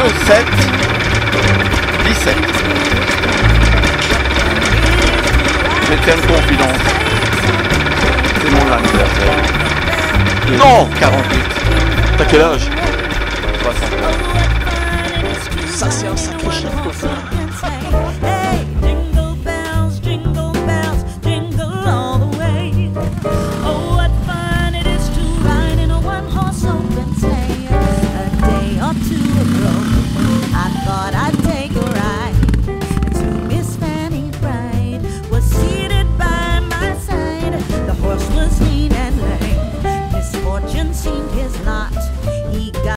7, 17. Je vais te faire une confidence. C'est mon anniversaire. Non! 48. T'as quel âge? 60. Ça, c'est un sacré chiffre. Jingle bells, jingle all the way. Oh, what fun it is to ride in a one-horse open sleigh. A day or two ago, I thought I'd take a ride. To Miss Fanny Bright was seated by my side. The horse was lean and lame. Misfortune seemed his lot.